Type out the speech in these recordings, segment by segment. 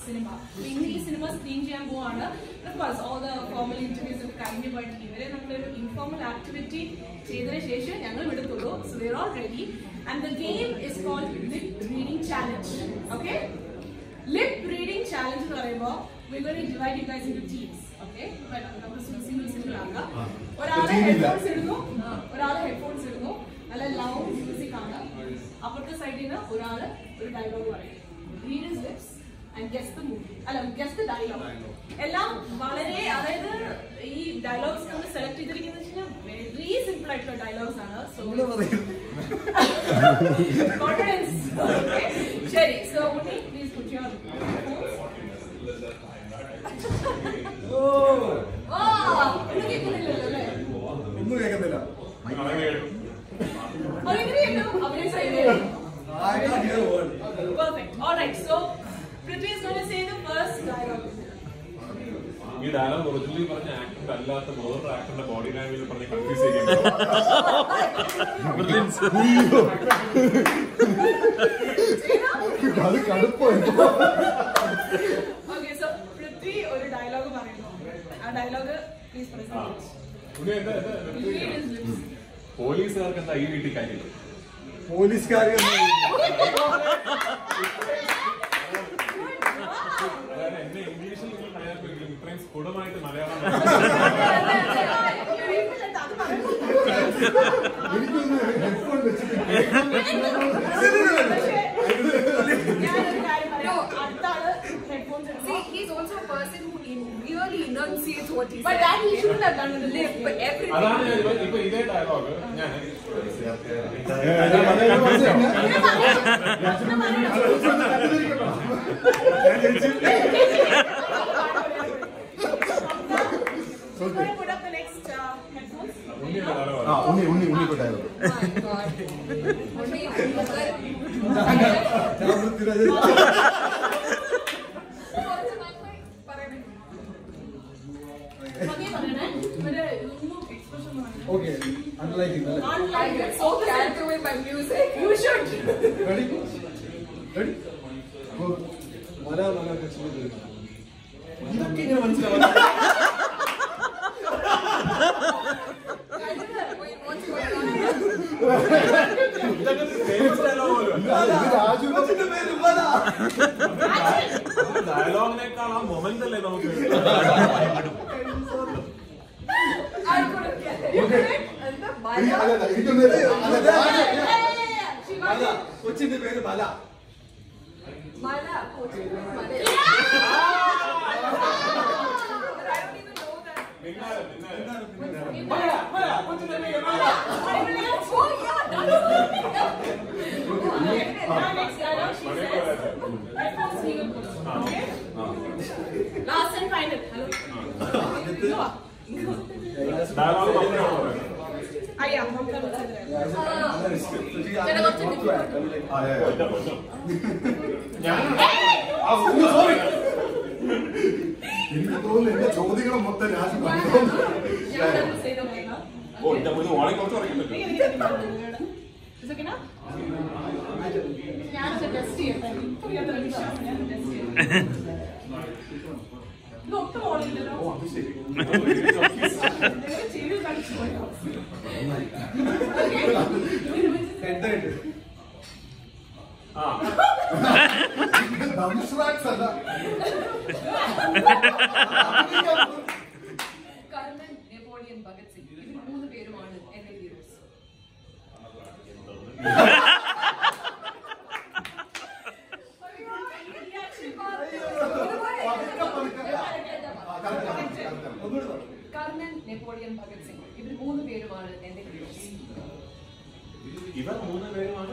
cinema. ഇന്ന് ഈ cinema screen ചെയ്യാൻ പോവാണ്. Of course, all the formal interviews ഒക്കെ കഴിഞ്ഞു പോയിട്ട് ഇവരെ നമ്മളൊരു informal activity ചെയ്തതിനു ശേഷം ഞങ്ങൾ വിടത്തുള്ളൂ. So they're all ready. And the game is called Lip Reading Challenge. Okay? Lip Reading Challenge എന്ന് പറയുമ്പോൾ we're going to divide you guys into teams. Okay? But നമ്മൾ single ആക്കാം. ഒരാൾ headphones ഇടുന്നു, നല്ല ലൗഡ് മ്യൂസിക് ആണ്. അപ്പുറത്തെ സൈഡിൽ നിന്ന് ഒരാൾ ഒരു ഡയലോഗ് പറയും. Read his lips and guess the movie. Guess the dialogue. എല്ലാം വളരെ, അതായത് ഈ ഡയലോഗ്സ് നമ്മൾ സെലക്ട് ചെയ്തിരിക്കുന്നത് വെരി സിമ്പിൾ ആയിട്ടുള്ള ഡയലോഗ്സ് ആണ്. So confidence. ശരി. So Unni, please put your ഒന്നും കേൾക്കുന്നില്ലല്ലോ അല്ലേ? ഒന്നും കേൾക്കുന്നില്ല. Perfect. All right. So Prithvi is going to say the first dialogue. ഈ ഡയലോഗ് ഒറിജിനലി പറഞ്ഞ ആക്ടർ അല്ലാത്ത വേറൊരു ആക്ടറിന്റെ ബോഡി ലാംഗ്വേജ് പറഞ്ഞ് കൺഫ്യൂസ് ചെയ്യുന്നു. Okay, so Prithvi ഒരു ഡയലോഗ് പറയുന്നു. ആ ഡയലോഗ് പ്ലീസ് പ്രസന്റ്. പോലീസുകാർക്ക് എന്താ ഈ വീട്ടിൽ കാര്യം? പോലീസുകാർക്ക് എന്നെ ഇംഗ്ലീഷിൽ കളിയാക്കുമെങ്കിലും ഇത്രയും സ്ഫുടമായിട്ട് മലയാളം എനിക്കൊന്ന് ഹെഡ്ഫോൺ വെച്ചിട്ട് he's also a person who really enunciates what he says. But that he shouldn't have done with the lip. But everything. അതാണ് ഇപ്പൊ ഇതേ ഡയലോഗ് ഞാൻ put up the next headphones. Unni ko dialogue. Okay, unlike so carried away by music. You should. Ready? Go. Mala kachhi. ഇതൊക്കെ ഇങ്ങനെ മനസ്സിലാവും. ഡയലോഗിനേക്കാൾ ആ moment അല്ലേ നമുക്ക്. കൊച്ചിന്റെ പേര് മല. Last and final. Hello. എനിക്ക് തോന്നുന്നു എന്റെ ചോദ്യങ്ങളും മൊത്തം Raju Karnan, Napoleon, Bhagat Singh. ഇവർ മൂന്ന് പേരുമാണ് എന്റെ heroes. Karnan, Napoleon, Bhagat Singh. ഇവർ മൂന്ന് പേരുമാണ് എന്റെ ഹീറോസ്. ഇവർ മൂന്ന് പേരുമാണ്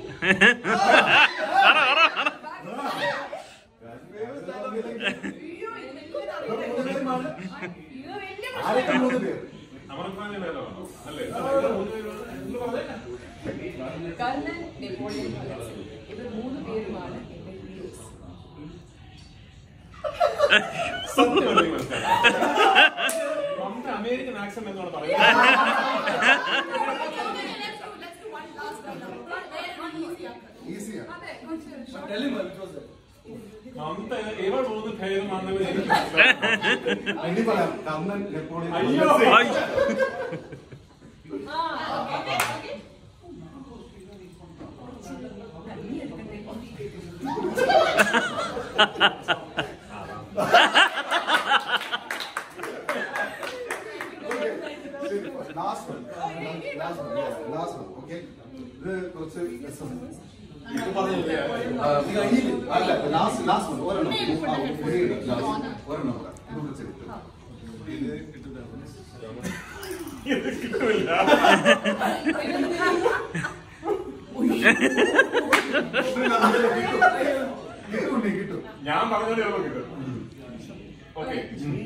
Karnan, Napoleon, Bhagat Singh. ഇവർ മൂന്ന് പേരുമാണ് എന്റെ ഹീറോസ്. അമേരിക്കൻ ആക്സന്റ് എന്നാണ് പറയുന്നത്. Easy. Tell him what it was. ഇനി പറയാം കണ്ണൻ നെപ്പോളിയൻ അയ്യോ ലാസ്റ്റ് വൺ ഓക്കെ ഇത് കുറച്ച് രസമുണ്ട് അല്ല ലാസ്റ്റ് വൺ ഒരെണ്ണം ഇത് വിളിച്ചെടുത്ത് ഇത് കിട്ടില്ല കിട്ടും ഞാൻ പറഞ്ഞത് ചിലപ്പോ കിട്ടും ഓക്കെ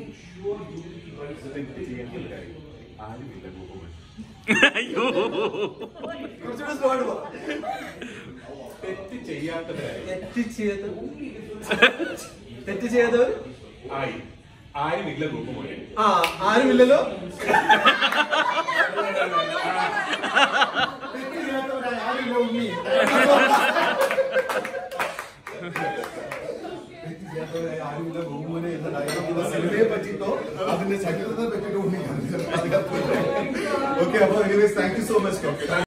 തെറ്റ് ചെയ്തവർ ആരുമില്ല ഗ്രൂപ്പ് പോലെ ആരുമില്ലല്ലോ ആരുമില്ല ബഹുമനെ എന്ന ഡയലോഗ് സിനിമയെ പറ്റിട്ടോ അതിന്റെ ചരിത്രത്തെ പറ്റിട്ടോ ഓക്കെ അപ്പൊ anyways thank you so much.